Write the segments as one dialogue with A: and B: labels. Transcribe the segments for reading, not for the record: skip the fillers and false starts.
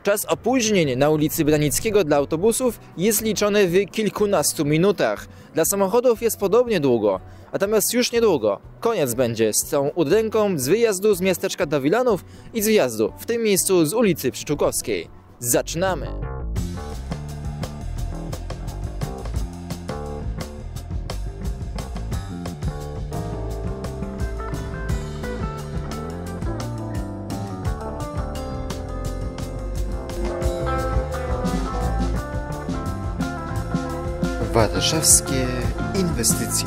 A: Czas opóźnień na ulicy Branickiego dla autobusów jest liczony w kilkunastu minutach. Dla samochodów jest podobnie długo, natomiast już niedługo koniec będzie z tą udręką z wyjazdu z miasteczka do Wilanów i z wjazdu w tym miejscu z ulicy Pszczółkowskiej. Zaczynamy! Warszawskie inwestycje.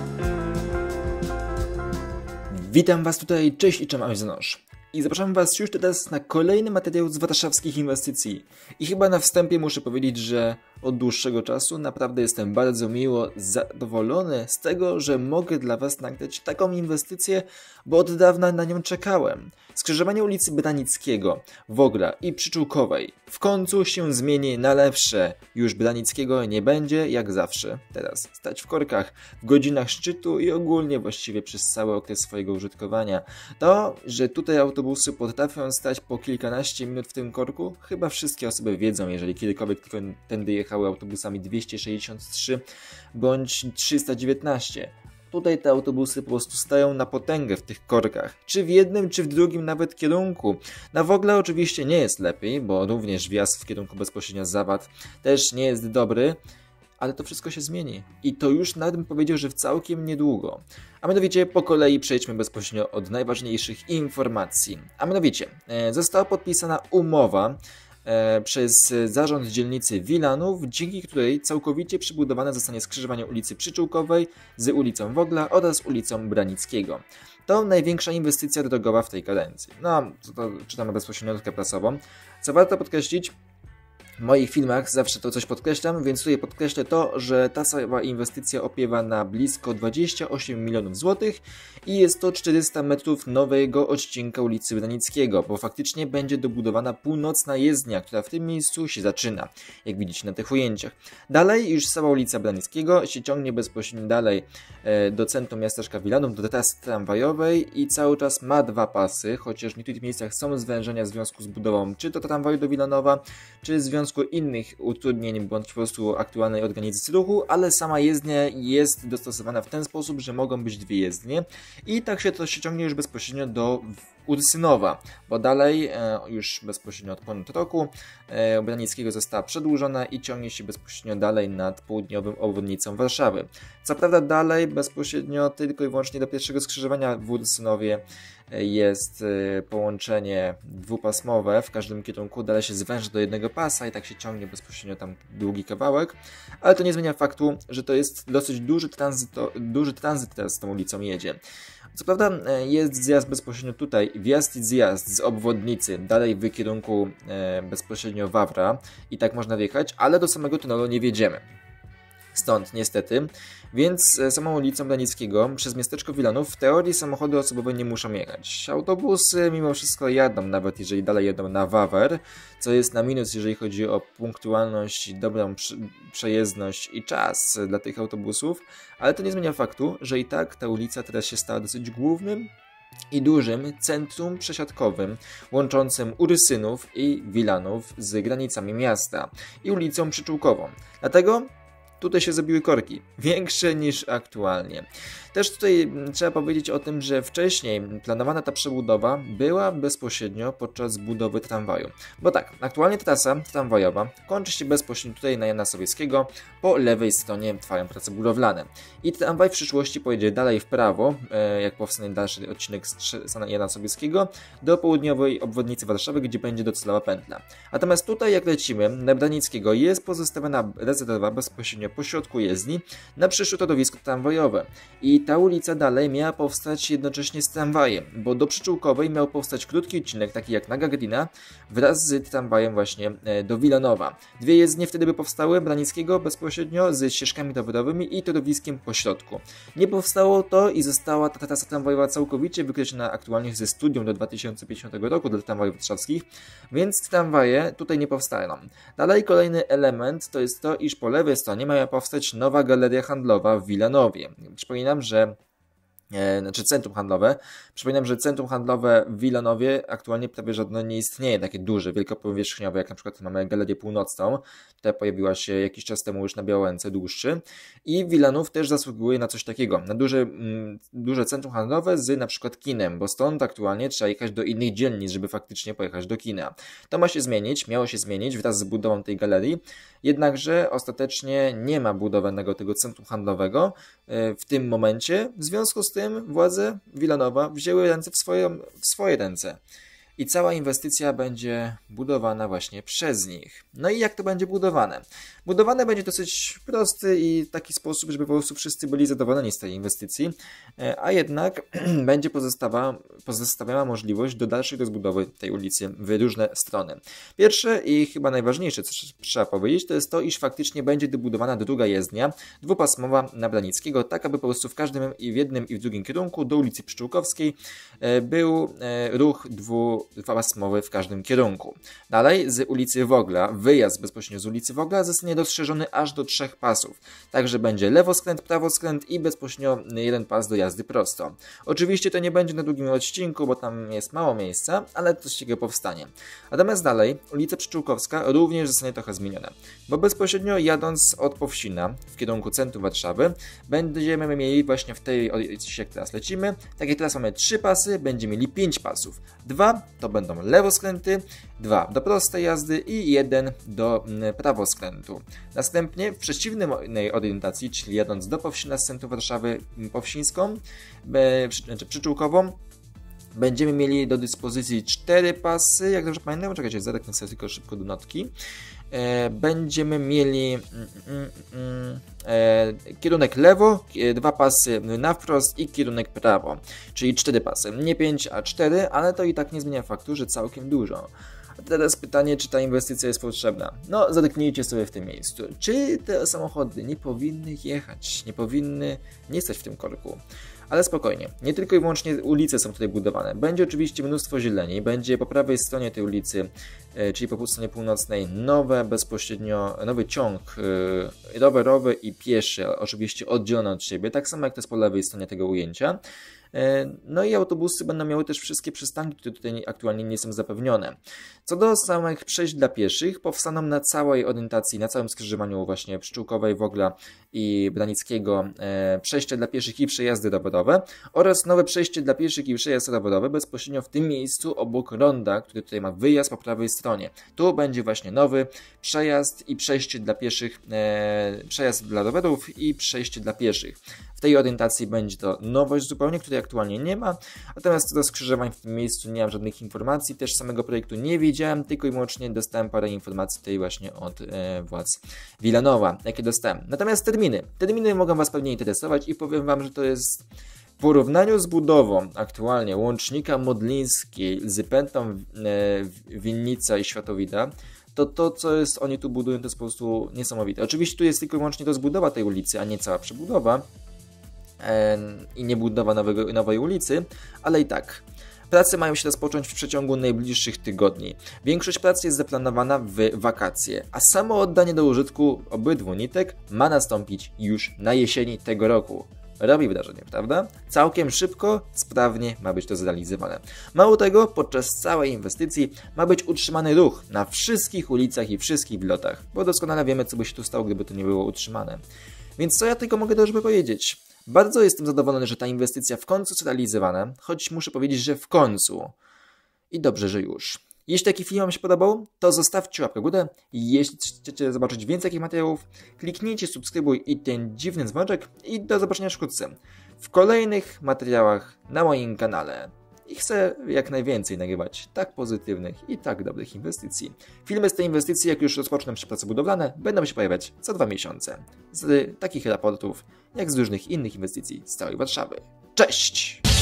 A: Witam Was tutaj, cześć i czym Zanosz. I zapraszam Was już teraz na kolejny materiał z warszawskich inwestycji. I chyba na wstępie muszę powiedzieć, że od dłuższego czasu naprawdę jestem bardzo miło zadowolony z tego, że mogę dla Was nagrać taką inwestycję, bo od dawna na nią czekałem. Skrzyżowanie ulicy Branickiego, Wogla i Przyczółkowej w końcu się zmieni na lepsze. Już Branickiego nie będzie jak zawsze teraz stać w korkach, w godzinach szczytu i ogólnie właściwie przez cały okres swojego użytkowania. To, że tutaj autobusy potrafią stać po kilkanaście minut w tym korku, chyba wszystkie osoby wiedzą, jeżeli kiedykolwiek tylko tędy jechały autobusami 263 bądź 319. Tutaj te autobusy po prostu stają na potęgę w tych korkach, czy w jednym, czy w drugim nawet kierunku. Na Wogle oczywiście nie jest lepiej, bo również wjazd w kierunku bezpośrednio Zawad też nie jest dobry, ale to wszystko się zmieni. I to już nawet bym powiedział, że w całkiem niedługo. A mianowicie po kolei przejdźmy bezpośrednio od najważniejszych informacji. A mianowicie została podpisana umowa przez zarząd dzielnicy Wilanów, dzięki której całkowicie przebudowane zostanie skrzyżowanie ulicy Przyczółkowej z ulicą Wogla oraz ulicą Branickiego. To największa inwestycja drogowa w tej kadencji. No, to czytamy bezpośrednio notkę prasową. Co warto podkreślić, w moich filmach zawsze to coś podkreślam, więc tutaj podkreślę to, że ta cała inwestycja opiewa na blisko 28 milionów złotych i jest to 400 metrów nowego odcinka ulicy Branickiego, bo faktycznie będzie dobudowana północna jezdnia, która w tym miejscu się zaczyna, jak widzicie na tych ujęciach. Dalej już cała ulica Branickiego się ciągnie bezpośrednio dalej do centrum miasteczka Wilanów, do trasy tramwajowej i cały czas ma dwa pasy, chociaż w niektórych miejscach są zwężenia w związku z budową czy to tramwaju do Wilanowa, czy w związku innych utrudnień bądź po prostu aktualnej organizacji ruchu, ale sama jezdnia jest dostosowana w ten sposób, że mogą być dwie jezdnie i tak się to ciągnie już bezpośrednio do Ursynowa, bo dalej już bezpośrednio od ponad roku Branickiego została przedłużona i ciągnie się bezpośrednio dalej nad południową obwodnicą Warszawy. Co prawda dalej bezpośrednio tylko i wyłącznie do pierwszego skrzyżowania w Ursynowie jest połączenie dwupasmowe w każdym kierunku, dalej się zwęża do jednego pasa i tak się ciągnie bezpośrednio tam długi kawałek, ale to nie zmienia faktu, że to jest dosyć duży tranzyt teraz z tą ulicą jedzie. Co prawda jest zjazd bezpośrednio tutaj, wjazd i zjazd z obwodnicy dalej w kierunku bezpośrednio Wawra i tak można wjechać, ale do samego tunelu nie wjedziemy. Stąd niestety, więc samą ulicą Branickiego przez miasteczko Wilanów w teorii samochody osobowe nie muszą jechać. Autobusy mimo wszystko jadą, nawet jeżeli dalej jedą na Wawer, co jest na minus, jeżeli chodzi o punktualność, dobrą przejezdność i czas dla tych autobusów, ale to nie zmienia faktu, że i tak ta ulica teraz się stała dosyć głównym i dużym centrum przesiadkowym łączącym Ursynów i Wilanów z granicami miasta i ulicą Przyczółkową. Dlatego tutaj się zrobiły korki, większe niż aktualnie. Też tutaj trzeba powiedzieć o tym, że wcześniej planowana ta przebudowa była bezpośrednio podczas budowy tramwaju. Bo tak, aktualnie trasa tramwajowa kończy się bezpośrednio tutaj na Jana Sobieskiego, po lewej stronie trwają prace budowlane. I tramwaj w przyszłości pojedzie dalej w prawo, jak powstanie dalszy odcinek z Jana Sobieskiego, do południowej obwodnicy Warszawy, gdzie będzie docelowa pętla. Natomiast tutaj jak lecimy, na Branickiego jest pozostawiona rezerwa bezpośrednio po środku jezdni na przyszłe torowisko tramwajowe. I ta ulica dalej miała powstać jednocześnie z tramwajem, bo do Przyczółkowej miał powstać krótki odcinek, taki jak na Gagarina, wraz z tramwajem właśnie do Wilanowa. Dwie jezdnie wtedy by powstały, Branickiego bezpośrednio z ścieżkami rowerowymi i torowiskiem po środku. Nie powstało to i została ta trasa tramwajowa całkowicie wykreślona aktualnie ze studium do 2050 roku dla tramwajów warszawskich, więc tramwaje tutaj nie powstają. Dalej kolejny element to jest to, iż po lewej stronie miała powstać nowa galeria handlowa w Wilanowie. Przypominam, że znaczy centrum handlowe. Przypominam, że centrum handlowe w Wilanowie aktualnie prawie żadne nie istnieje, takie duże, wielkopowierzchniowe, jak na przykład mamy Galerię Północną, która pojawiła się jakiś czas temu już na Białęce, dłuższy. I Wilanów też zasługuje na coś takiego, na duże centrum handlowe z na przykład kinem, bo stąd aktualnie trzeba jechać do innych dzielnic, żeby faktycznie pojechać do kina. To ma się zmienić, miało się zmienić wraz z budową tej galerii, jednakże ostatecznie nie ma budowanego tego centrum handlowego w tym momencie. W związku z tym władze Wilanowa wzięły ręce w swoje ręce. I cała inwestycja będzie budowana właśnie przez nich. No i jak to będzie budowane? Budowane będzie dosyć prosty i w taki sposób, żeby po prostu wszyscy byli zadowoleni z tej inwestycji, a jednak będzie pozostawiała możliwość do dalszej rozbudowy tej ulicy w różne strony. Pierwsze i chyba najważniejsze, co trzeba powiedzieć, to jest to, iż faktycznie będzie dobudowana druga jezdnia, dwupasmowa na Branickiego, tak aby po prostu w jednym i w drugim kierunku do ulicy Pszczółkowskiej był ruch dwupasmowy w każdym kierunku. Dalej z ulicy Wogla, wyjazd bezpośrednio z ulicy Wogla zostanie rozszerzony aż do 3 pasów. Także będzie lewoskręt, prawoskręt i bezpośrednio jeden pas do jazdy prosto. Oczywiście to nie będzie na długim odcinku, bo tam jest mało miejsca, ale coś takiego powstanie. Natomiast dalej ulica Pszczółkowska również zostanie trochę zmieniona, bo bezpośrednio jadąc od Powsina w kierunku centrum Warszawy będziemy mieli właśnie w tej, jak teraz lecimy, tak jak teraz mamy 3 pasy, będziemy mieli 5 pasów. 2 to będą lewoskręty, 2 do prostej jazdy i 1 do prawoskrętu. Następnie w przeciwnej orientacji, czyli jadąc do Powsina z centrum Warszawy Powsińską, czy Przyczółkową, będziemy mieli do dyspozycji 4 pasy, jak dobrze pamiętam, czekajcie, zerknę sobie tylko szybko do notki. Będziemy mieli kierunek lewo, 2 pasy na wprost i kierunek prawo, czyli 4 pasy. Nie 5, a 4, ale to i tak nie zmienia faktu, że całkiem dużo. A teraz pytanie, czy ta inwestycja jest potrzebna? No, zadyknijcie sobie w tym miejscu. Czy te samochody nie powinny jechać, nie powinny nie stać w tym korku? Ale spokojnie, nie tylko i wyłącznie ulice są tutaj budowane. Będzie oczywiście mnóstwo zieleni, będzie po prawej stronie tej ulicy, czyli po stronie północnej, nowy ciąg rowerowy i pieszy, oczywiście oddzielony od siebie, tak samo jak to jest po lewej stronie tego ujęcia. No i autobusy będą miały też wszystkie przystanki, które tutaj aktualnie nie są zapewnione. Co do samych przejść dla pieszych, powstaną na całej orientacji, na całym skrzyżowaniu właśnie Pszczółkowej, Wogla i Branickiego przejścia dla pieszych i przejazdy rowerowe oraz nowe przejście dla pieszych i przejazd rowerowy bezpośrednio w tym miejscu obok ronda, który tutaj ma wyjazd po prawej stronie. Tu będzie właśnie nowy przejazd i przejście dla pieszych, przejazd dla rowerów i przejście dla pieszych. W tej orientacji będzie to nowość zupełnie, której aktualnie nie ma, natomiast co do skrzyżowań w tym miejscu nie mam żadnych informacji, też samego projektu nie wiedziałem, tylko i wyłącznie dostałem parę informacji tutaj właśnie od władz Wilanowa, jakie dostałem. Natomiast terminy mogą Was pewnie interesować i powiem Wam, że to jest w porównaniu z budową aktualnie łącznika Modlińskiej z pętlą Winnica i Światowida, to co oni tu budują, to jest po prostu niesamowite. Oczywiście tu jest tylko i wyłącznie rozbudowa tej ulicy, a nie cała przebudowa i nie budowa nowej ulicy, ale i tak. Prace mają się rozpocząć w przeciągu najbliższych tygodni. Większość prac jest zaplanowana w wakacje, a samo oddanie do użytku obydwu nitek ma nastąpić już na jesieni tego roku. Robi wrażenie, prawda? Całkiem szybko, sprawnie ma być to zrealizowane. Mało tego, podczas całej inwestycji ma być utrzymany ruch na wszystkich ulicach i wszystkich wlotach, bo doskonale wiemy, co by się tu stało, gdyby to nie było utrzymane. Więc co ja tylko mogę dobrze powiedzieć? Bardzo jestem zadowolony, że ta inwestycja w końcu jest realizowana, choć muszę powiedzieć, że w końcu. I dobrze, że już. Jeśli taki film Wam się podobał, to zostawcie łapkę w górę. Jeśli chcecie zobaczyć więcej takich materiałów, kliknijcie subskrybuj i ten dziwny dzwoneczek i do zobaczenia wkrótce w kolejnych materiałach na moim kanale. I chcę jak najwięcej nagrywać tak pozytywnych i tak dobrych inwestycji. Filmy z tej inwestycji, jak już rozpoczną się prace budowlane, będą się pojawiać co 2 miesiące. Z takich raportów, jak z różnych innych inwestycji z całej Warszawy. Cześć!